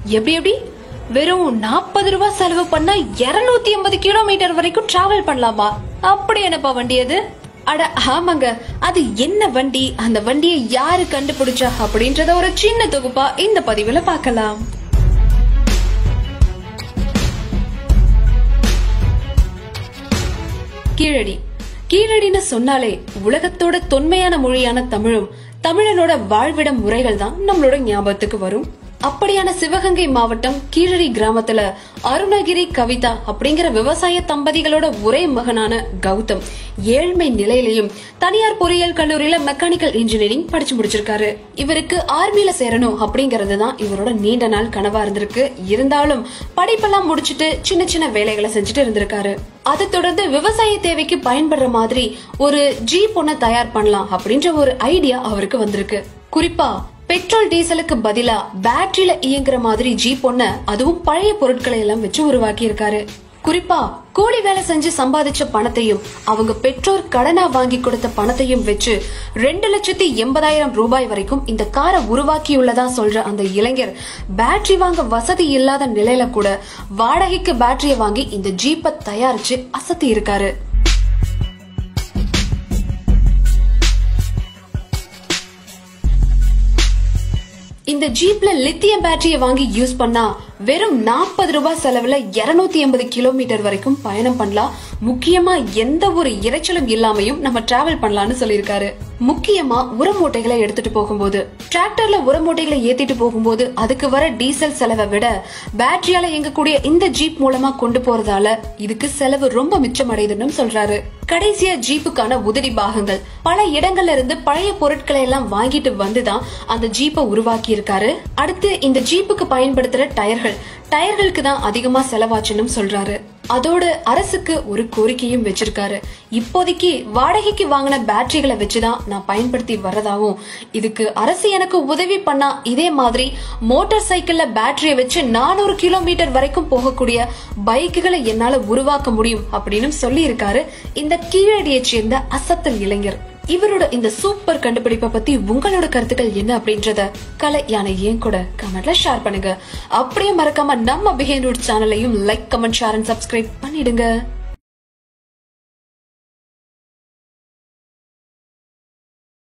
எப்படி எப்படி வெறும் 40 ரூபாய் செலவு பண்ணா 280 கிலோமீட்டர் வரைக்கும் டிராவல் பண்ணலாமா? அப்படி என்னப்பா வண்டி அது? அட ஆமாங்க, அது என்ன வண்டி, அந்த வண்டியை யாரு கண்டுபிடிச்சா அப்படின்றத ஒரு சின்ன தொகுப்பா இந்த பதிவுல பார்க்கலாம். கீழடி. கீழடின்னு சொன்னாலே உலகத்தோட தொன்மையான மொழியான தமிழும் தமிழனோட வாழ்விட முறைகள் தான் நம்மளோட ஞாபகத்துக்கு வரும். அப்படியான சிவகங்கை மாவட்டம் கீழடி கிராமத்துல அருணகிரி கவிதா அப்படிங்கிற விவசாய தம்பதிகளோட ஒரே மகனான கௌதம் ஏழ்மை நிலையிலையும் தனியார் பொறியியல் கல்லூரியில மெக்கானிக்கல் இன்ஜினியரிங் படிச்சு முடிச்சிருக்காரு. இவருக்கு ஆர்மியில சேரணும் அப்படிங்கறதுதான் இவரோட நீண்ட நாள் கனவா இருந்திருக்கு. இருந்தாலும் படிப்பெல்லாம் முடிச்சுட்டு சின்ன சின்ன வேலைகளை செஞ்சுட்டு இருந்திருக்காரு. அதை தொடர்ந்து விவசாய தேவைக்கு பயன்படுற மாதிரி ஒரு ஜீப் ஒன்ன தயார் பண்ணலாம் அப்படின்ற ஒரு ஐடியா அவருக்கு வந்திருக்கு. குறிப்பா பெட்ரோல் டீசலுக்கு பதிலா பேட்டரியில இயங்குற மாதிரி ஜீப் ஒன்ன, அதுவும் பழைய பொருட்களை எல்லாம் வச்சு உருவாக்கி இருக்காரு. குறிப்பா கூலி வேலை செஞ்சு சம்பாதிச்ச பணத்தையும் அவங்க பெற்றோர் கடனா வாங்கி கொடுத்த பணத்தையும் வச்சு 2,80,000 ரூபாய் வரைக்கும் இந்த காரை உருவாக்கியுள்ளதா சொல்ற அந்த இளைஞர் பேட்டரி வாங்க வசதி இல்லாத நிலையில கூட வாடகைக்கு பேட்டரியை வாங்கி இந்த ஜீப்பை தயாரிச்சு அசத்தி இருக்காரு. இந்த ஜீப்ல லித்தியம் பேட்டரியை வாங்கி யூஸ் பண்ணா வெறும் 40 ரூபாய் செலவுல 280 கிலோமீட்டர் வரைக்கும் பயணம் பண்ணலாம். முக்கியமா எந்த ஒரு இறைச்சலும் இல்லாமையும் நம்ம டிராவல் பண்ணலாம்னு சொல்லிருக்காரு. முக்கியமா உர மூட்டைகளை எடுத்துட்டு போகும்போது, டிராக்டர்ல உர மூட்டைகளை ஏத்திட்டு போகும்போது அதுக்கு வர டீசல் செலவை விட பேட்டரியால இயங்கக்கூடிய இந்த ஜீப் மூலமா கொண்டு போறதால இதுக்கு செலவு ரொம்ப மிச்சமடையுதுன்னு சொல்றாரு. கடைசியா ஜீப்புக்கான உதிரி பாகங்கள் பல இடங்கள்ல இருந்து பழைய பொருட்களை எல்லாம் வாங்கிட்டு வந்துதான் அந்த ஜீப்பை உருவாக்கி இருக்காரு. அடுத்து இந்த ஜீப்புக்கு பயன்படுத்துற டயர்களுக்கு தான் அதிகமா செலவாச்சுன்னு சொல்றாரு. அதோட அரசுக்கு ஒரு கோரிக்கையும் வச்சிருக்காரு. இப்போதைக்கு வாடகைக்கு வாங்கின பேட்டரிகளை வச்சுதான் நான் பயன்படுத்தி வர்றதாவும், இதுக்கு அரசு எனக்கு உதவி பண்ணா இதே மாதிரி மோட்டார் சைக்கிள்ல பேட்டரியை வச்சு 400 கிலோமீட்டர் வரைக்கும் போகக்கூடிய பைக்குகளை என்னால உருவாக்க முடியும் அப்படின்னு சொல்லி இருக்காரு இந்த கீழடியை சேர்ந்த அசத்தல் இளைஞர். இவரோட இந்த சூப்பர் கண்டுபிடிப்பை பத்தி உங்களோட கருத்துக்கள் என்ன அப்படின்றத கலை யானை ஏன் கூட கமெண்ட்ல ஷேர் பண்ணுங்க. அப்படியே மறக்காம நம்ம பிஹைண்ட் ரூட்ஸ் சேனலையும் like, comment, share and subscribe பண்ணிடுங்க.